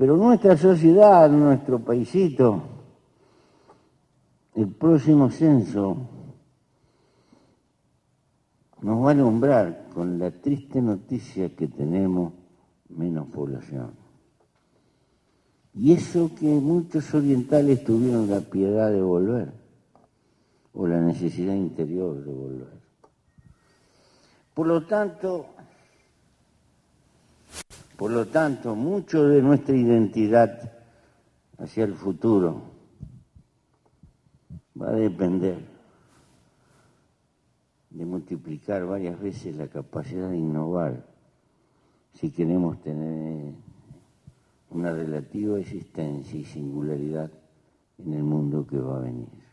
Pero nuestra sociedad, nuestro paisito, el próximo censo nos va a alumbrar con la triste noticia que tenemos menos población. Y eso que muchos orientales tuvieron la piedad de volver, o la necesidad interior de volver. Por lo tanto, mucho de nuestra identidad hacia el futuro va a depender de multiplicar varias veces la capacidad de innovar si queremos tener una relativa existencia y singularidad en el mundo que va a venir.